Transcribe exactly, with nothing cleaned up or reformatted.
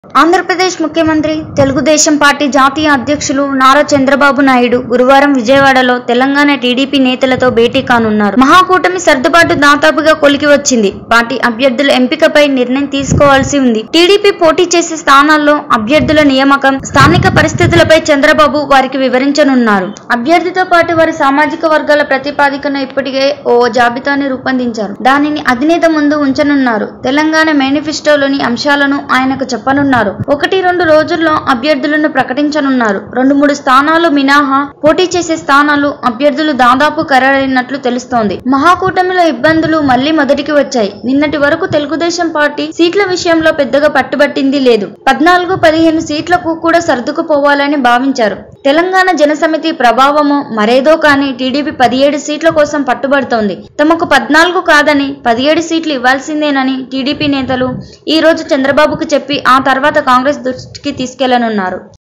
ఆంధ్రప్రదేశ్ ముఖ్యమంత్రి తెలుగుదేశం పార్టీ జాతీయ అధ్యక్షులు నారా చంద్రబాబు నాయుడు గురువారం విజయవాడలో తెలంగాణ టీడీపీ నేతలతో భేటీ కానున్నారు. మహాకూటమి సర్దుబాటు దాదాపుగా కొలికి వచ్చింది. పార్టీ అభ్యర్థుల ఎంపికపై నిర్ణయం తీసుకోవాల్సి ఉంది. టీడీపీ పోటీ చేసే స్థానాల్లో అభ్యర్థుల నియామకం, స్థానిక పరిస్థితులపై చంద్రబాబు వారికి వివరించనున్నారు. అభ్యర్థితో పాటు వారి సామాజిక వర్గాల ప్రతిపాదికన ఇప్పటికే ఓ జాబితాని రూపొందించారు. దానిని అధినేత ముందు ఉంచనున్నారు. తెలంగాణ మేనిఫెస్టోలోని అంశాలను ఆయనకు చెప్పనున్నారు. ఒకటి రెండు రోజుల్లో అభ్యర్థులను ప్రకటించనున్నారు. రెండు మూడు స్థానాలు మినహా పోటీ చేసే స్థానాలు అభ్యర్థులు దాదాపు ఖరారైనట్లు తెలుస్తోంది. మహాకూటమిలో ఇబ్బందులు మళ్లీ మొదటికి వచ్చాయి. నిన్నటి వరకు తెలుగుదేశం పార్టీ సీట్ల విషయంలో పెద్దగా పట్టుబట్టింది లేదు. పద్నాలుగు పదిహేను సీట్లకు కూడా సర్దుకుపోవాలని భావించారు. తెలంగాణ జనసమితి ప్రభావమో మరేదో కానీ టీడీపీ పదిహేడు సీట్ల కోసం పట్టుబడుతోంది. తమకు పద్నాలుగు కాదని పదిహేడు సీట్లు ఇవ్వాల్సిందేనని టీడీపీ నేతలు ఈ రోజు చంద్రబాబుకు చెప్పి ఆ తర్వాత కాంగ్రెస్ దృష్టికి తీసుకెళ్లనున్నారు.